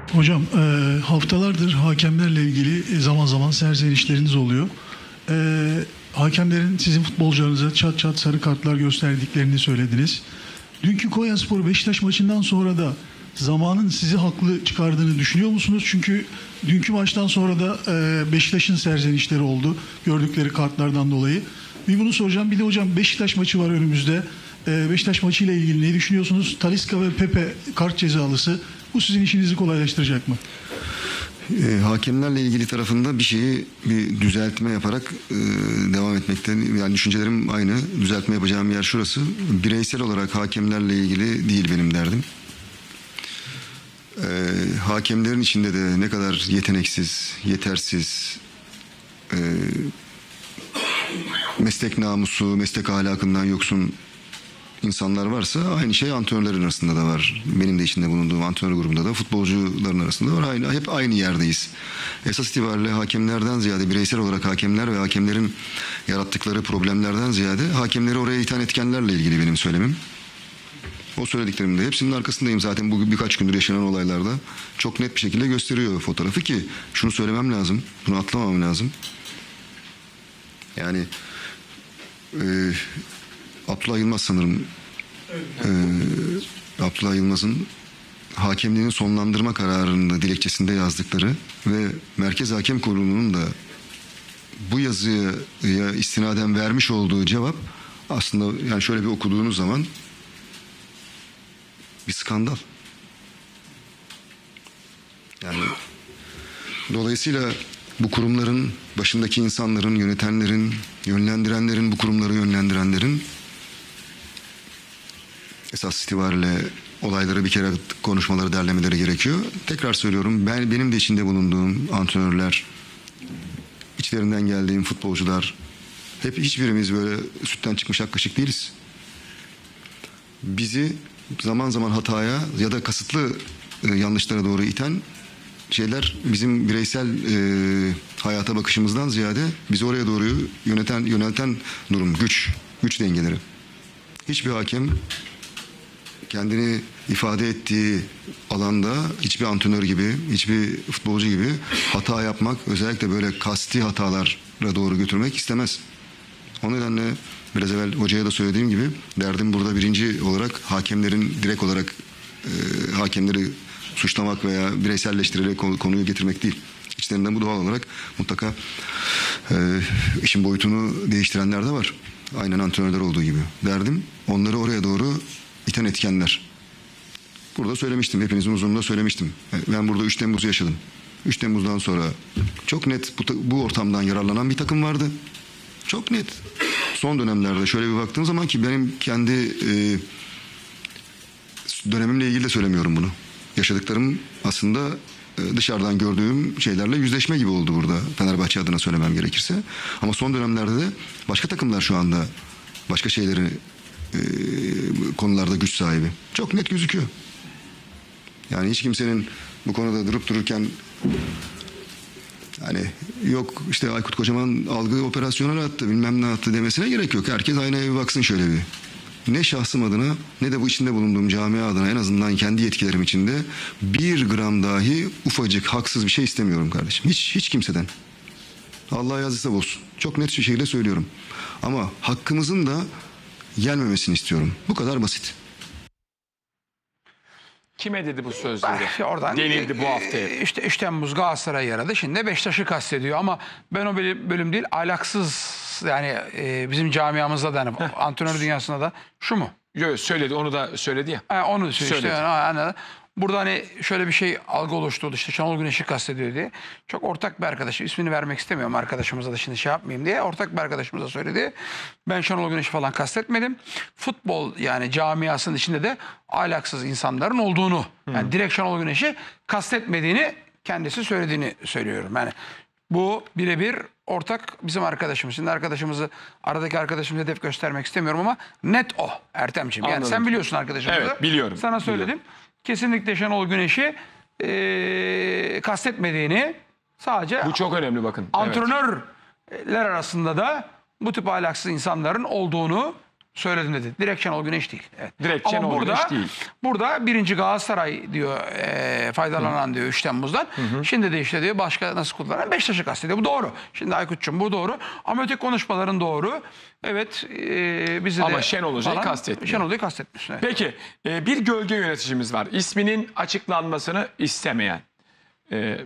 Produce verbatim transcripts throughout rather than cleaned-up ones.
Hocam e, haftalardır hakemlerle ilgili zaman zaman serzenişleriniz oluyor. E, hakemlerin sizin futbolcularınıza çat çat sarı kartlar gösterdiklerini söylediniz. Dünkü Konyaspor Beşiktaş maçından sonra da zamanın sizi haklı çıkardığını düşünüyor musunuz? Çünkü dünkü maçtan sonra da e, Beşiktaş'ın serzenişleri oldu gördükleri kartlardan dolayı. Bir bunu soracağım. Bir de hocam Beşiktaş maçı var önümüzde. E, Beşiktaş maçıyla ilgili ne düşünüyorsunuz? Talisca ve Pepe kart cezalısı. Bu sizin işinizi kolaylaştıracak mı? E, hakemlerle ilgili tarafında bir şeyi bir düzeltme yaparak e, devam etmekte. Yani düşüncelerim aynı. Düzeltme yapacağım yer şurası. Bireysel olarak hakemlerle ilgili değil benim derdim. E, hakemlerin içinde de ne kadar yeteneksiz, yetersiz, e, meslek namusu, meslek ahlakından yoksun insanlar varsa aynı şey antrenörlerin arasında da var. Benim de içinde bulunduğum antrenör grubunda da futbolcuların arasında var. Aynı, hep aynı yerdeyiz. Esas itibariyle hakemlerden ziyade bireysel olarak hakemler ve hakemlerin yarattıkları problemlerden ziyade hakemleri oraya iten etkenlerle ilgili benim söylemim. O söylediklerimde hepsinin arkasındayım. Zaten bu birkaç gündür yaşanan olaylarda çok net bir şekilde gösteriyor fotoğrafı ki şunu söylemem lazım. Bunu atlamam lazım. Yani e, Abdullah Yılmaz sanırım e, Abdullah Yılmaz'ın hakemliğini sonlandırma kararında dilekçesinde yazdıkları ve Merkez Hakem Kurulu'nun da bu yazıya istinaden vermiş olduğu cevap aslında yani şöyle bir okuduğunuz zaman bir skandal. Yani dolayısıyla bu kurumların başındaki insanların, yönetenlerin, yönlendirenlerin, bu kurumları yönlendirenlerin esas itibariyle olayları bir kere konuşmaları, derlemeleri gerekiyor. Tekrar söylüyorum, ben benim de içinde bulunduğum antrenörler, içlerinden geldiğim futbolcular, hep hiçbirimiz böyle sütten çıkmış ak kaşık değiliz. Bizi zaman zaman hataya ya da kasıtlı e, yanlışlara doğru iten şeyler bizim bireysel e, hayata bakışımızdan ziyade bizi oraya doğru yöneten, yönelten durum, güç, güç dengeleri. Hiçbir hakem kendini ifade ettiği alanda hiçbir antrenör gibi, hiçbir futbolcu gibi hata yapmak, özellikle böyle kasti hatalara doğru götürmek istemez. O nedenle biraz evvel hocaya da söylediğim gibi derdim burada birinci olarak hakemlerin direkt olarak e, hakemleri suçlamak veya bireyselleştirerek konuyu getirmek değil. İçlerinden bu doğal olarak mutlaka e, işin boyutunu değiştirenler de var. Aynen antrenörler olduğu gibi. Derdim onları oraya doğru iten etkenler. Burada söylemiştim. Hepinizin huzurunda söylemiştim. Ben burada üç Temmuz'u yaşadım. üç Temmuz'dan sonra çok net bu, bu ortamdan yararlanan bir takım vardı. Çok net. Son dönemlerde şöyle bir baktığım zaman ki benim kendi e, dönemimle ilgili de söylemiyorum bunu. Yaşadıklarım aslında e, dışarıdan gördüğüm şeylerle yüzleşme gibi oldu burada. Fenerbahçe adına söylemem gerekirse. Ama son dönemlerde de başka takımlar şu anda başka şeyleri e, konularda güç sahibi. Çok net gözüküyor. Yani hiç kimsenin bu konuda durup dururken hani yok işte Aykut Kocaman algı operasyonları attı bilmem ne attı demesine gerek yok. Herkes aynaya bir baksın şöyle bir. Ne şahsım adına ne de bu içinde bulunduğum camia adına en azından kendi yetkilerim içinde bir gram dahi ufacık haksız bir şey istemiyorum kardeşim. Hiç, hiç kimseden. Allah yazısı olsun. Çok net bir şekilde söylüyorum. Ama hakkımızın da gelmemesini istiyorum. Bu kadar basit. Kime dedi bu sözleri? Bah, oradan Denildi bu hafta. e, işte üç Temmuz Galatasaray yaradı. Şimdi Beşiktaş'ı kastediyor ama ben o bölüm değil ahlaksız yani e, bizim camiamızda da hani antrenör dünyasında da şu mu? Yok söyledi, onu da söyledi ya. Ha, onu söyledi. Söyledi. İşte, yani, burada hani şöyle bir şey algı oluşturdu işte Şenol Güneş'i kastediyor diye. Çok ortak bir arkadaşım, ismini vermek istemiyorum arkadaşımıza da şimdi şey yapmayayım diye. Ortak bir arkadaşımıza söyledi. Ben Şenol Güneş'i falan kastetmedim. Futbol yani camiasının içinde de ahlaksız insanların olduğunu, yani direkt Şenol Güneş'i kastetmediğini kendisi söylediğini söylüyorum. Yani bu birebir ortak bizim arkadaşımız. Şimdi arkadaşımızı, aradaki arkadaşımızı hedef göstermek istemiyorum ama net o Ertemciğim. Yani Anladım. sen biliyorsun arkadaşımızı. Evet, biliyorum. Sana söyledim. Biliyorum. Kesinlikle Şenol Güneş'i e, kastetmediğini, sadece Bu çok önemli bakın. Evet. antrenörler arasında da bu tip ahlaksız insanların olduğunu Söyledim dedi. Direkt Şenol Güneş değil. Evet. Direkt Ama Şenol burada, Güneş değil. Burada birinci Galatasaray diyor e, faydalanan diyor üç Temmuz'dan. Şimdi de işte diyor başka nasıl kullanan Beşiktaş'ı kastediyor. Bu doğru. Şimdi Aykut'cum bu doğru. Ama öteki konuşmaların doğru. Evet. E, bizi Ama de Şenol Hoca'yı falan- kastetmiyor. Şenol Hoca'yı kastetmiş. Evet. Peki e, bir gölge yöneticimiz var. İsminin açıklanmasını istemeyen. E,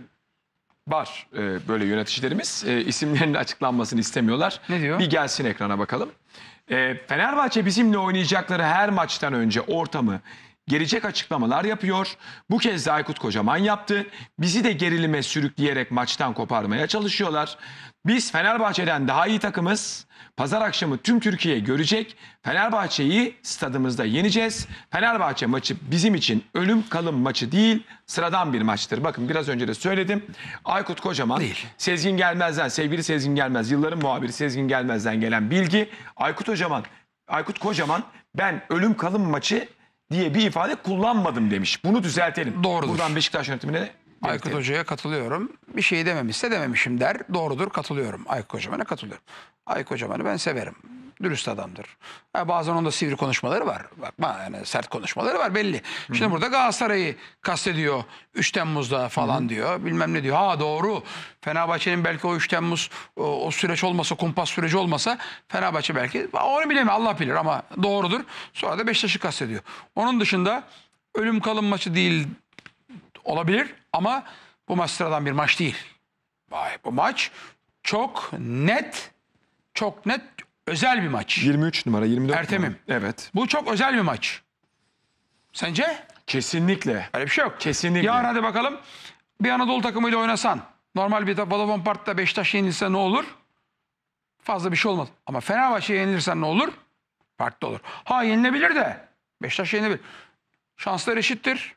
var e, böyle yöneticilerimiz. E, isimlerinin açıklanmasını istemiyorlar. Ne diyor? Bir gelsin ekrana bakalım. E, Fenerbahçe bizimle oynayacakları her maçtan önce ortamı gelecek açıklamalar yapıyor. Bu kez de Aykut Kocaman yaptı. Bizi de gerilime sürükleyerek maçtan koparmaya çalışıyorlar. Biz Fenerbahçe'den daha iyi takımız. Pazar akşamı tüm Türkiye görecek. Fenerbahçe'yi stadımızda yeneceğiz. Fenerbahçe maçı bizim için ölüm kalım maçı değil, sıradan bir maçtır. Bakın biraz önce de söyledim. Aykut Kocaman, Değil. Sezgin Gelmez'den, sevgili Sezgin Gelmez, yılların muhabiri Sezgin Gelmez'den gelen bilgi. Aykut Kocaman, Aykut Kocaman ben ölüm kalım maçı diye bir ifade kullanmadım demiş. Bunu düzeltelim. Doğrudur. Buradan Beşiktaş yönetimine Aykut belirtelim. Hoca'ya katılıyorum. Bir şey dememişse dememişim der. Doğrudur, katılıyorum. Aykut Kocaman'a katılıyorum. Aykut Kocaman'ı ben severim. Dürüst adamdır. Ha, bazen onda sivri konuşmaları var. Bakma yani sert konuşmaları var belli. Şimdi burada Galatasaray'ı kastediyor. üç Temmuz'da falan diyor. Bilmem ne diyor. Ha doğru. Fenerbahçe'nin belki o üç Temmuz o, o süreç olmasa, kumpas süreci olmasa Fenerbahçe belki onu bilemem Allah bilir ama doğrudur. Sonra da Beşiktaş'ı kastediyor. Onun dışında ölüm kalım maçı değil olabilir ama bu maç sıradan bir maç değil. Vay, bu maç çok net, çok net özel bir maç. yirmi üç numara, yirmi dört Ertem'im. numara. Evet. Bu çok özel bir maç. Sence? Kesinlikle. Öyle bir şey yok. Kesinlikle. Yarın hadi bakalım bir Anadolu takımıyla oynasan, normal bir Vodafone Park'ta Beşiktaş yenilse ne olur? Fazla bir şey olmaz. Ama Fenerbahçe yenilirsen ne olur? Farklı olur. Ha yenilebilir de. Beşiktaş yenilebilir. Şanslar eşittir.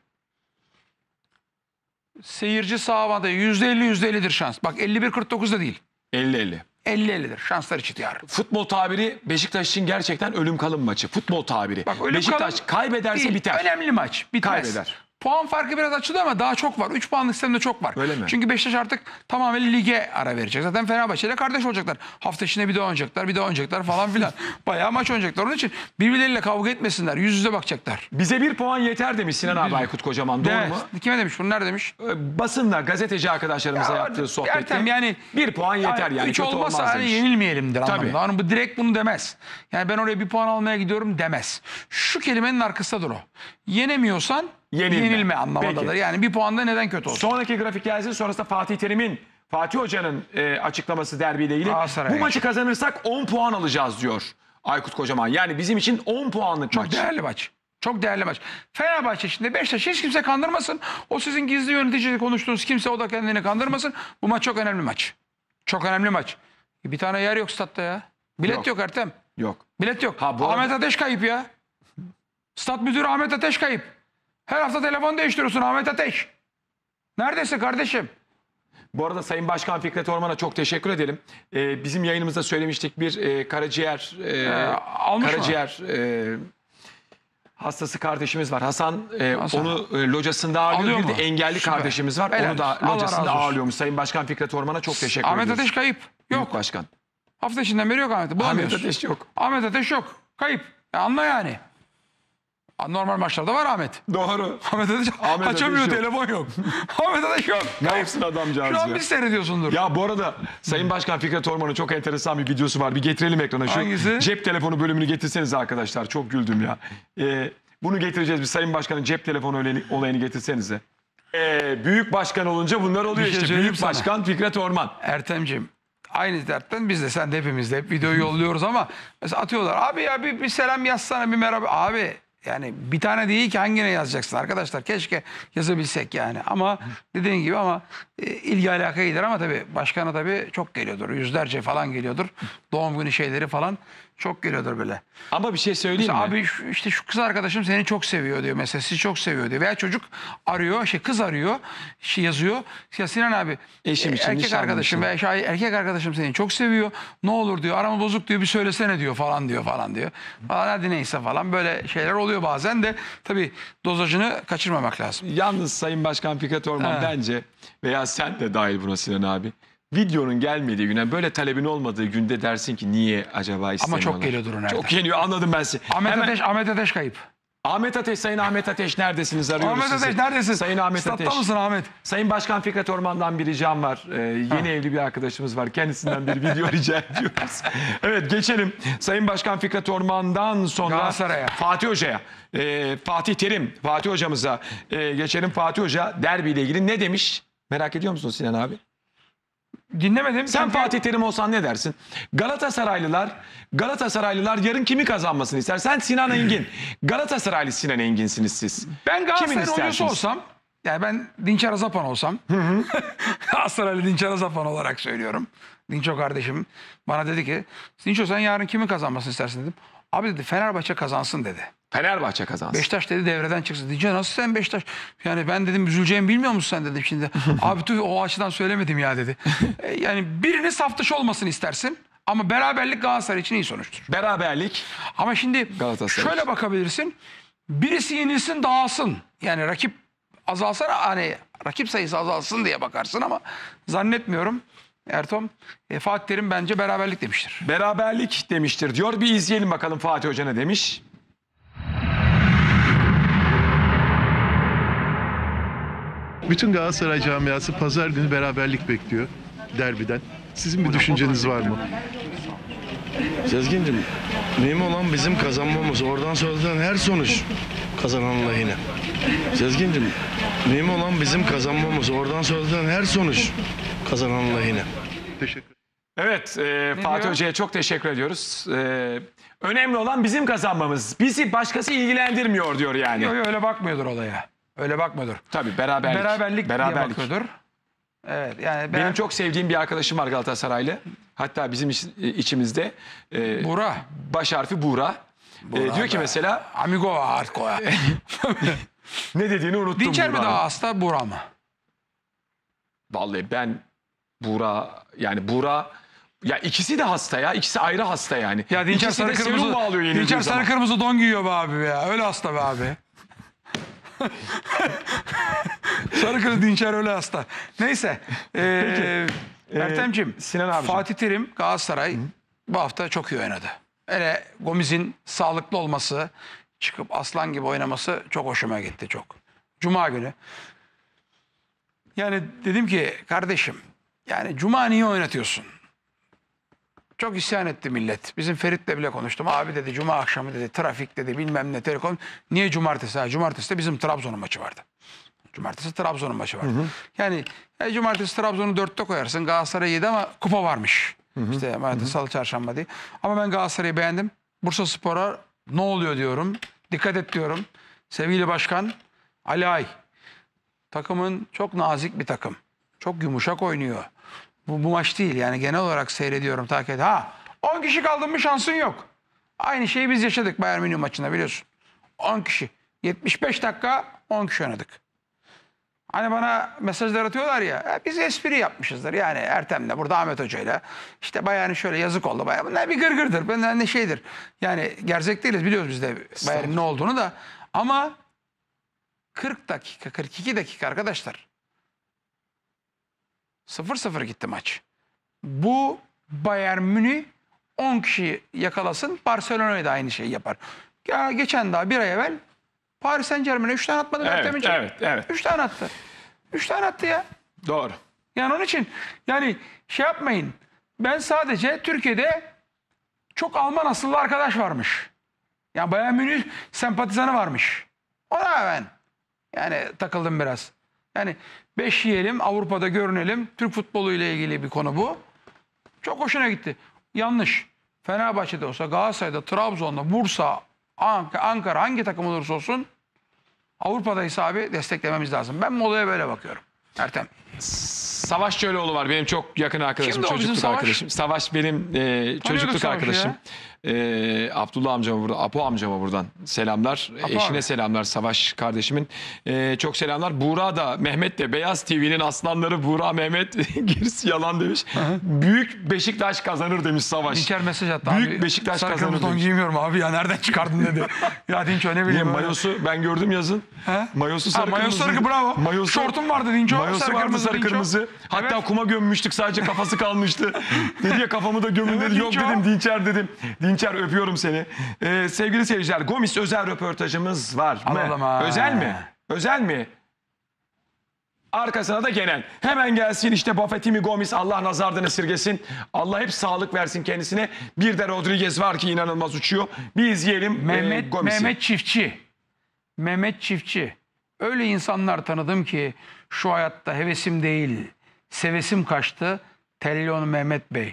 Seyirci sağ avantajı yüzde elli yüzde ellidir şans. Bak elli bir kırk dokuz da değil. elli elli. elli ellidir. Şanslar eşit yarın. Futbol tabiri Beşiktaş için gerçekten ölüm kalım maçı. Futbol tabiri. Bak, ölüm Beşiktaş kalım kaybederse değil. biter. Önemli maç. Bitmez. Kaybeder. Puan farkı biraz açılıyor ama daha çok var. üç puanlık sistemde çok var. Öyle mi? Çünkü Beşiktaş artık tamamen lige ara verecek. Zaten Fenerbahçe ile kardeş olacaklar. Hafta içinde bir daha oynayacaklar, bir daha oynayacaklar falan filan. Bayağı maç oynayacaklar. Onun için birbirleriyle kavga etmesinler. Yüz yüze bakacaklar. Bize bir puan yeter demiş Sinan abi Aykut Kocaman. Doğru Demez. mu? Kime demiş bunu? Nerede demiş? Ee, Basınla gazeteci arkadaşlarımıza Ya, yaptığı sohbette. Ertem yani bir puan yeter yani. Üç kötü olmazsa olmaz hani demiş. yenilmeyelimdir Tabii. anlamında. Hani bu direkt bunu demez. Yani ben oraya bir puan almaya gidiyorum demez. Şu kelimenin arkasındadır o. Yenemiyorsan Yenilme. yenilme anlamındadır. Peki. Yani bir puanda neden kötü olsun? Sonraki grafik gelsin, sonrasında Fatih Terim'in, Fatih Hoca'nın e, açıklaması derbiyle ilgili. Galatasaray. Bu maçı kazanırsak on puan alacağız diyor Aykut Kocaman. Yani bizim için on puanlık Çok maç. değerli maç. Çok değerli maç. Fenerbahçe içinde Beşiktaş hiç kimse kandırmasın. O sizin gizli yöneticiyle konuştuğunuz kimse o da kendini kandırmasın. Bu maç çok önemli maç. Çok önemli maç. Bir tane yer yok statta ya. Bilet Yok. yok, Ertem. Yok. Bilet yok. Ha, bu Ahmet arada- Ateş kayıp ya. Stat müdürü Ahmet Ateş kayıp. Her hafta telefon değiştiriyorsun Ahmet Ateş. Neredesin kardeşim? Bu arada Sayın Başkan Fikret Orman'a çok teşekkür edelim. Ee, bizim yayınımızda söylemiştik, bir e, karaciğer e, almış mı? karaciğer e, hastası kardeşimiz var. Hasan, e, Hasan. onu e, locasında ağırlıyor. Alıyor Bir mu? de engelli Süper. kardeşimiz var. Helal Onu da olsun. Allah razı locasında olsun. ağırlıyormuş. Sayın Başkan Fikret Orman'a çok teşekkür Ahmet ediyoruz. Ateş kayıp. Büyük Yok. Başkan. Hafta içinden beri yok Ahmet. Ahmet Bulamıyoruz. Ateş yok. Ahmet Ateş yok. Kayıp. Ya anla yani. Normal maçlarda var Ahmet. Doğru. Ahmet Ateş Ahmet açamıyor, Ateş yok. telefon yok. Ahmet Ateş yok. Ne yapsın adamcağız Şu an ya? biz seyrediyorsundur. Ya bu arada Sayın Başkan Fikret Orman'ın çok enteresan bir videosu var. Bir getirelim ekrana. Şu Hangisi? cep telefonu bölümünü getirseniz arkadaşlar. Çok güldüm ya. Ee, bunu getireceğiz. Bir Sayın Başkan'ın cep telefonu olayını, olayını getirsenize. Ee, büyük başkan olunca bunlar oluyor Bir şey işte. söyleyeyim Büyük sana. Başkan Fikret Orman. Ertem'ciğim aynı dertten biz de sen de hepimiz de hep videoyu yolluyoruz ama mesela atıyorlar. Abi ya bir, bir selam yazsana, bir merhaba. Abi yani bir tane değil ki hangine yazacaksın arkadaşlar. Keşke yazabilsek yani. Ama dediğin gibi ama e, ilgi alaka iyidir ama tabii başkana tabii çok geliyordur. Yüzlerce falan geliyordur. Doğum günü şeyleri falan çok geliyordur böyle. Ama bir şey söyleyeyim Mesela mi? abi şu- işte şu kız arkadaşım seni çok seviyor diyor mesela, sizi çok seviyor diyor. Veya çocuk arıyor, şey kız arıyor, şey yazıyor. Ya Sinan abi Eşim için, erkek nişanlım arkadaşım için. veya şey, erkek arkadaşım seni çok seviyor. Ne olur diyor, arama bozuk diyor, bir söylesene diyor falan diyor falan diyor. Falan hadi neyse falan böyle şeyler oluyor bazen de tabii dozajını kaçırmamak lazım. Yalnız Sayın Başkan Fikret Orman Ha. bence veya sen de dahil buna Sinan abi. videonun gelmediği güne, böyle talebin olmadığı günde dersin ki niye acaba istemiyorlar? çok geliyordur o nerede? Çok geliyor, anladım ben sizi. Ahmet Hemen- Ateş, Ahmet Ateş kayıp. Ahmet Ateş, Sayın Ahmet Ateş neredesiniz? Arıyoruz Ahmet sizi. Ateş neredesin? Sayın Ahmet Statta Ateş. mısın Ahmet? Sayın Başkan Fikret Orman'dan bir ricam var. Ee, yeni evli bir arkadaşımız var. Kendisinden bir video rica ediyoruz. Evet, geçelim. Sayın Başkan Fikret Orman'dan sonra Galatasaray'a. Fatih Hoca'ya. Ee, Fatih Terim, Fatih Hocamıza ee, geçelim. Fatih Hoca derbiyle ilgili ne demiş? Merak ediyor musun Sinan abi? Dinlemedim. Sen çünkü- Fatih Terim olsan ne dersin? Galatasaraylılar, Galatasaraylılar yarın kimi kazanmasını ister? Sen Sinan Engin. Galatasaraylı Sinan Engin'siniz siz. Ben Kimin Galatasaray'ın oyuncusu istersiniz? olsam, yani ben Dinçer Azapan olsam, Galatasaraylı Dinçer Azapan olarak söylüyorum. Dinço kardeşim bana dedi ki, Dinço sen yarın kimi kazanmasını istersin dedim. Abi dedi Fenerbahçe kazansın dedi. Fenerbahçe kazansın. Beşiktaş dedi devreden çıksın. Dinço nasıl sen Beşiktaş? Yani ben dedim üzüleceğimi bilmiyor musun sen dedim şimdi. Abi tüh o açıdan söylemedim ya dedi. E, yani birinin saf dışı olmasını istersin. Ama beraberlik Galatasaray için iyi sonuçtur. Beraberlik. Ama şimdi Galatasaray. şöyle bakabilirsin. Birisi yenilsin dağılsın. Yani rakip azalsın hani rakip sayısı azalsın diye bakarsın ama zannetmiyorum. Ertom e, Fatih Terim bence beraberlik demiştir. Beraberlik demiştir diyor. Bir izleyelim bakalım Fatih Hoca ne demiş. Bütün Galatasaray camiası pazar günü beraberlik bekliyor derbiden. Sizin bir düşünceniz var mı? Sezgin'cim mühim olan bizim kazanmamız. Oradan sonradan her sonuç kazananın lehine. Sezgin'cim mühim olan bizim kazanmamız. Oradan sonradan her sonuç kazananın lehine. Teşekkür Evet, e, Fatih diyor? Hoca'ya çok teşekkür ediyoruz. E, önemli olan bizim kazanmamız. Bizi başkası ilgilendirmiyor diyor yani. Yok yok öyle bakmıyordur olaya. Öyle bakmıyordur. Tabii beraberlik. Beraberlik, Beraberlik. diye bakıyordur. Evet yani Benim ben, çok sevdiğim bir arkadaşım var Galatasaraylı. Hatta bizim iç- içimizde. E, Buğra. Baş harfi Buğra. E, diyor ki be. mesela Amigo hardcore. ne dediğini unuttum. Dinçer mi Buğra'nın. daha hasta Buğra mı? Vallahi ben Buğra yani Buğra ya ikisi de hasta ya. İkisi ayrı hasta yani. Ya Dinçer İkisi sarı de serum kırmızı. bağlıyor yenildiği Dinçer zaman. sarı kırmızı don giyiyor be abi ya. Öyle hasta be abi. sarı kırmızı Dinçer öyle hasta. Neyse. Ee, Ertem'cim. Sinan abicim. Fatih Terim Galatasaray bu hafta çok iyi oynadı. Hele Gomez'in sağlıklı olması, çıkıp aslan gibi oynaması çok hoşuma gitti çok. Cuma günü. Yani dedim ki kardeşim yani Cuma niye oynatıyorsun? Çok isyan etti millet. Bizim Ferit'le bile konuştum. Abi dedi Cuma akşamı dedi trafik dedi bilmem ne telekom. Niye cumartesi? Ha, cumartesi de bizim Trabzon'un maçı vardı. Cumartesi Trabzon'un maçı vardı. Yani e, cumartesi Trabzon'u dörtte koyarsın. Galatasaray yedi ama kupa varmış. İşte cumartesi, salı, çarşamba diye. Ama ben Galatasaray'ı beğendim. Bursaspor'a ne oluyor diyorum. Dikkat et diyorum. Sevgili başkan Ali Ay. Takımın çok nazik bir takım. Çok yumuşak oynuyor. Bu, bu maç değil yani genel olarak seyrediyorum takip et. Ha on kişi kaldın mı şansın yok. Aynı şeyi biz yaşadık Bayern Münih maçında biliyorsun. on kişi. yetmiş beş dakika on kişi oynadık. Hani bana mesajlar atıyorlar ya, ya biz espri yapmışızdır. Yani Ertem'le burada Ahmet Hoca'yla işte Bayern'in şöyle yazık oldu. Bayern, bunlar bir gırgırdır. Bunlar ne şeydir. Yani gerzek değiliz biliyoruz biz de Bayern'in ne olduğunu da. Ama kırk dakika kırk iki dakika arkadaşlar. sıfır sıfır gitti maç. Bu Bayern Münih on kişi yakalasın. Barcelona'ya da aynı şeyi yapar. Ya geçen daha bir ay evvel Paris Saint-Germain'e üç tane atmadı. Evet, Ertem için. evet, evet. üç tane attı. üç tane attı ya. Doğru. Yani onun için yani şey yapmayın. Ben sadece Türkiye'de çok Alman asıllı arkadaş varmış. Yani Bayern Münih sempatizanı varmış. Ona ben yani takıldım biraz. Yani beş yiyelim, Avrupa'da görünelim. Türk futbolu ile ilgili bir konu bu. Çok hoşuna gitti. Yanlış. Fenerbahçe'de olsa, Galatasaray'da, Trabzon'da, Bursa, Ankara hangi takım olursa olsun Avrupa'daysa abi desteklememiz lazım. Ben olaya böyle bakıyorum. Ertem. Savaş Çöloğlu var benim çok yakın arkadaşım, Kimdi o bizim çocukluk Savaş? arkadaşım. Savaş benim e, çocukluk Savaş'ı arkadaşım. Ee, Abdullah amcama buradan, Apo amcama buradan selamlar. Apo Eşine abi. selamlar, Savaş kardeşimin. Ee, çok selamlar. Buğra da, Mehmet de, Beyaz T V'nin aslanları Buğra Mehmet gerisi yalan demiş. Büyük Beşiktaş kazanır demiş Savaş. Dinçer mesaj attı Büyük abi. Beşiktaş sarı kazanır kırmızı don demiş. giymiyorum abi ya, nereden çıkardın dedi. Ya Dinço ne Niye, bileyim. öyle. mayosu ben gördüm yazın. He? Mayosu Ha, sarı mayosu kırmızı. sarı, bravo. Mayosu, Şortum vardı Dinço. Mayosu sarı vardı kırmızı sarı Dinço. kırmızı. Hatta Evet. kuma gömmüştük, sadece kafası kalmıştı. Dedi ya kafamı da gömün Evet, dedi. Yok Dinço. dedim Dinçer dedim. Dinçer öpüyorum seni. Ee, sevgili seyirciler, Gomis özel röportajımız var mı? Alalım ha. Özel mi? Özel mi? Arkasına da genel. Hemen gelsin işte Buffett'imi Gomis, Allah nazardan esirgesin. Allah hep sağlık versin kendisine. Bir de Rodriguez var ki inanılmaz uçuyor. Bir izleyelim Mehmet, e, Gomis'i. Mehmet Çiftçi. Mehmet Çiftçi. Öyle insanlar tanıdım ki şu hayatta hevesim değil, sevesim kaçtı. Tellon Mehmet Bey.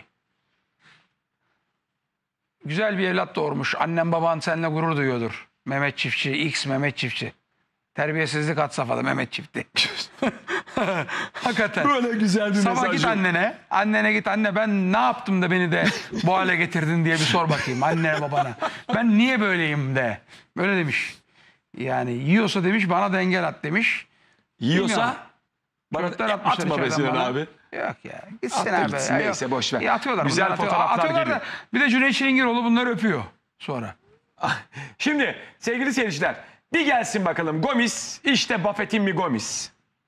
Güzel bir evlat doğurmuş. Annem baban seninle gurur duyuyordur. Mehmet Çiftçi, X Mehmet Çiftçi. Terbiyesizlik had safhada Mehmet Çiftçi. Hakikaten. Böyle güzel bir Sabah mesaj. git yok. annene. Annene git, anne ben ne yaptım da beni de bu hale getirdin diye bir sor bakayım annene babana. Ben niye böyleyim de. Böyle demiş. Yani yiyorsa demiş bana da engel at demiş. Yiyorsa Bilmiyorum. bana Çocuklar atmışlar atma be içeriden Sinan bana. abi. Yok ya. Gitsin Attı abi. gitsin, Ya neyse, yok. boş ver. Ya atıyorlar. Güzel bunlar, atıyorlar. fotoğraflar Atıyorlar geliyor. da bir de Cüneyt Çilingiroğlu bunları öpüyor sonra. Şimdi sevgili seyirciler, bir gelsin bakalım Gomis, işte Buffett'in mi Gomis?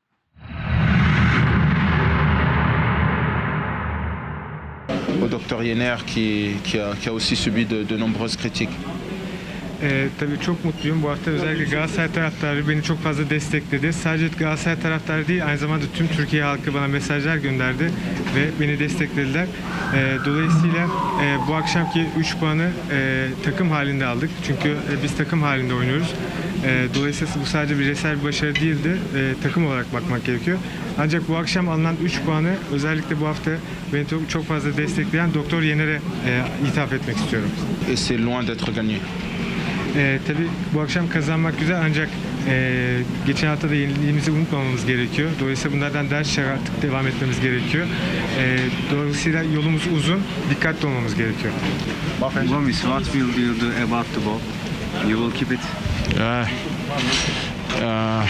Au docteur Yenner qui, qui, a, qui a aussi subi de, de nombreuses critiques. Ee, tabii çok mutluyum. Bu hafta özellikle Galatasaray taraftarı beni çok fazla destekledi. Sadece Galatasaray taraftarı değil, aynı zamanda tüm Türkiye halkı bana mesajlar gönderdi ve beni desteklediler. Ee, dolayısıyla e, bu akşamki üç puanı e, takım halinde aldık. Çünkü e, biz takım halinde oynuyoruz. E, dolayısıyla bu sadece bireysel bir başarı değildi. E, takım olarak bakmak gerekiyor. Ancak bu akşam alınan üç puanı özellikle bu hafta beni çok, çok fazla destekleyen Doktor Yener'e e, ithaf etmek istiyorum. Et c'est loin d'être gagné. Ee, tabii bu akşam kazanmak güzel ancak e, geçen hafta da yenildiğimizi unutmamamız gerekiyor. Dolayısıyla bunlardan ders çıkartıp devam etmemiz gerekiyor. E, dolayısıyla yolumuz uzun, dikkatli olmamız gerekiyor. Gomis, what will you do about the ball? You will keep it. Uh, uh,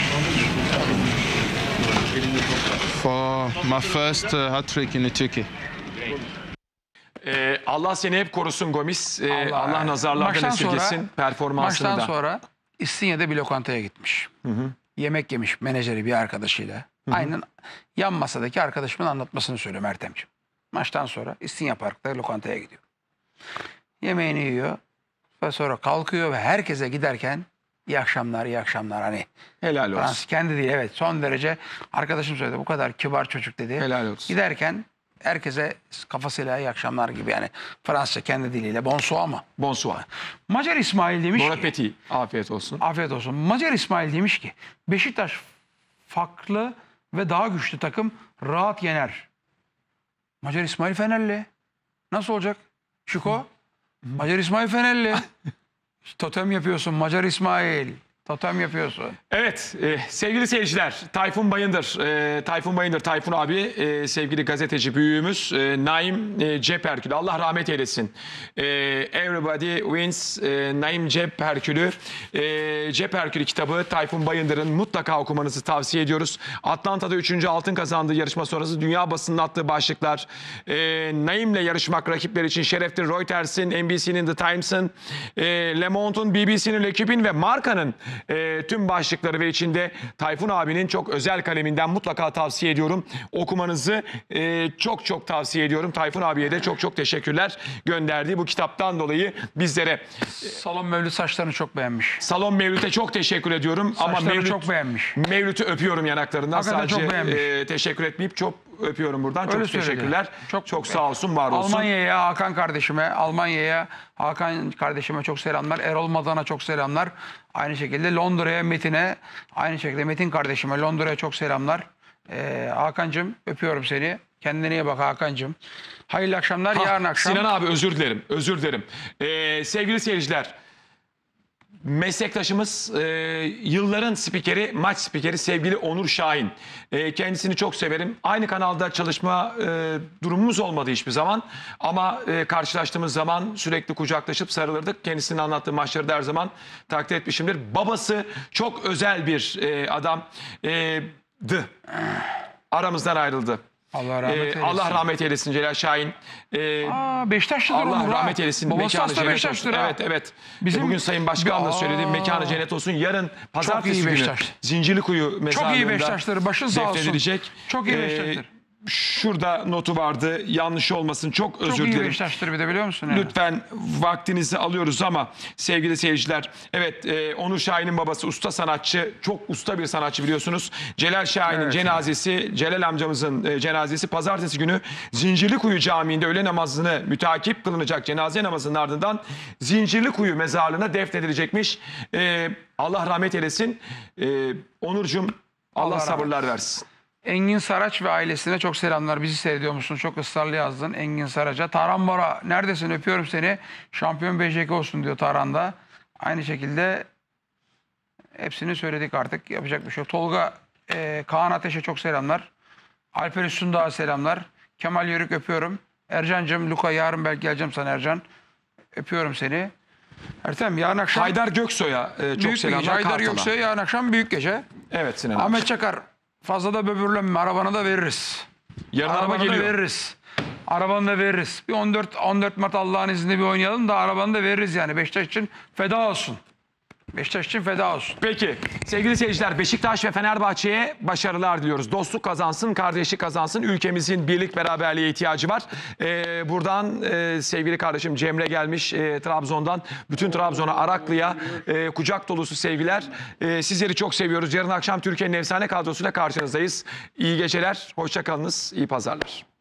for my first uh, hat-trick in Turkey. Ee, Allah seni hep korusun Gomis. Ee, Allah, Allah- nazarlardan Maçtan esirgesin sonra- performansını Maçtan da. sonra İstinye'de bir lokantaya gitmiş. Yemek yemiş menajeri bir arkadaşıyla. Aynen yan masadaki arkadaşımın anlatmasını söylüyor Mertemciğim. Maçtan sonra İstinye Park'ta lokantaya gidiyor. Yemeğini yiyor ve sonra kalkıyor ve herkese giderken iyi akşamlar, iyi akşamlar hani. Helal olsun. Fransız kendi değil, evet, son derece arkadaşım söyledi, bu kadar kibar çocuk dedi. Helal olsun. Giderken herkese kafasıyla iyi akşamlar gibi, yani Fransızca kendi diliyle bonsoir mı? Bonsoir. Macar İsmail demiş Bon ki, appétit. Afiyet olsun. afiyet olsun. Macar İsmail demiş ki Beşiktaş farklı ve daha güçlü takım, rahat yener. Macar İsmail Fenerli. Nasıl olacak? Şiko? Macar İsmail Fenerli. Totem yapıyorsun Macar İsmail. Totem yapıyorsun. Evet e, sevgili seyirciler, Tayfun Bayındır, e, Tayfun Bayındır, Tayfun abi, e, sevgili gazeteci büyüğümüz, e, Naim e, Cepherkülü, Allah rahmet eylesin. E, Everybody Wins, e, Naim Cepherkülü, e, Cepherkülü kitabı Tayfun Bayındır'ın, mutlaka okumanızı tavsiye ediyoruz. Atlanta'da üçüncü altın kazandığı yarışma sonrası dünya basının attığı başlıklar, e, Naim'le yarışmak rakipler için şereftir. Reuters'in, N B C'nin, The Times'ın, e, Le Monde'un, B B C'nin, L'Equipe'in ve Marka'nın E, tüm başlıkları ve içinde Tayfun abinin çok özel kaleminden mutlaka tavsiye ediyorum. Okumanızı e, çok çok tavsiye ediyorum. Tayfun abiye de çok çok teşekkürler gönderdiği bu kitaptan dolayı bizlere. Salon Mevlüt saçlarını çok beğenmiş. Salon Mevlüt'e çok teşekkür ediyorum. Ama Saçlarını Mevlüt, çok beğenmiş. Mevlüt'ü öpüyorum yanaklarından. Hakikaten Sadece çok beğenmiş. e, teşekkür etmeyip çok öpüyorum buradan. Öyle çok söyledi. teşekkürler. Çok, Çok- sağ olsun, var olsun. Almanya'ya Hakan kardeşime, Almanya'ya Hakan kardeşime çok selamlar. Erol Madan'a çok selamlar. Aynı şekilde Londra'ya Metin'e, aynı şekilde Metin kardeşime Londra'ya çok selamlar. Ee, Hakan'cığım öpüyorum seni. Kendine iyi bak Hakan'cığım. Hayırlı akşamlar. Ha, Yarın akşam. Sinan abi özür dilerim. Özür dilerim. Ee, sevgili seyirciler, meslektaşımız, e, yılların spikeri, maç spikeri sevgili Onur Şahin. E, kendisini çok severim. Aynı kanalda çalışma e, durumumuz olmadı hiçbir zaman. Ama e, karşılaştığımız zaman sürekli kucaklaşıp sarılırdık. Kendisinin anlattığı maçları da her zaman takdir etmişimdir. Babası çok özel bir e, adam. E, dı. Aramızdan ayrıldı. Allah rahmet Ee, eylesin. Allah rahmet eylesin Celal Şahin. Ee, Aa, Beşiktaşlıdır Allah Onur ha. rahmet eylesin. Babası Mekanı hasta cennet Beşiktaşlıdır olsun. ha. Evet evet. Bizim- Bugün Sayın Başkan da Aa. söyledi. Mekanı cennet olsun. Yarın pazartesi iyi günü Beşiktaş. Zincirlikuyu mezarlığında Çok iyi Beşiktaşlıdır. Başın sağ olsun. defnedilecek. Çok iyi Ee, Beşiktaşlıdır. Şurada notu vardı. Yanlış olmasın. Çok özür Çok iyi dilerim. Beşiktaşlıdır bir de biliyor musun? Yani? Lütfen vaktinizi alıyoruz ama sevgili seyirciler, evet e, Onur Şahin'in babası usta sanatçı, çok usta bir sanatçı biliyorsunuz. Celal Şahin'in Evet. cenazesi, Celal amcamızın e, cenazesi pazartesi günü Zincirlikuyu Camii'nde öğle namazını mütakip kılınacak cenaze namazının ardından Zincirlikuyu mezarlığına defnedilecekmiş. E, Allah rahmet eylesin. E, Onurcuğum Allah, Allah sabırlar versin. Engin Saraç ve ailesine çok selamlar. Bizi seyrediyor musun? Çok ısrarlı yazdın Engin Saraç'a. Tarhan Bora neredesin? Öpüyorum seni. Şampiyon B J K olsun diyor Tarhan'da. Aynı şekilde hepsini söyledik artık. Yapacak bir şey yok. Tolga e, Kaan Ateş'e çok selamlar. Alper Üstündağ'a selamlar. Kemal Yörük öpüyorum. Ercan'cığım, Luka yarın belki geleceğim sana Ercan. Öpüyorum seni. Ertem yarın akşam Haydar Göksoy'a e, çok büyük bir gece. selamlar. Haydar Kartal'a. Göksu'ya yarın akşam büyük gece. Evet Sinan abi. Ahmet Çakar fazla da böbürlenme. Arabanı da veririz. Yarın araba Arabanı da geliyor. veririz. Arabanı da veririz. Bir on dört on dört Mart Allah'ın izniyle bir oynayalım da arabanı da veririz yani. Beşiktaş için feda olsun. Beşiktaş için feda olsun. Peki sevgili seyirciler, Beşiktaş ve Fenerbahçe'ye başarılar diliyoruz. Dostluk kazansın, kardeşlik kazansın. Ülkemizin birlik beraberliğe ihtiyacı var. Ee, buradan e, sevgili kardeşim Cemre gelmiş e, Trabzon'dan. Bütün Trabzon'a, Araklı'ya e, kucak dolusu sevgiler. E, sizleri çok seviyoruz. Yarın akşam Türkiye'nin efsane kadrosuyla karşınızdayız. İyi geceler, hoşça kalınız, iyi pazarlar.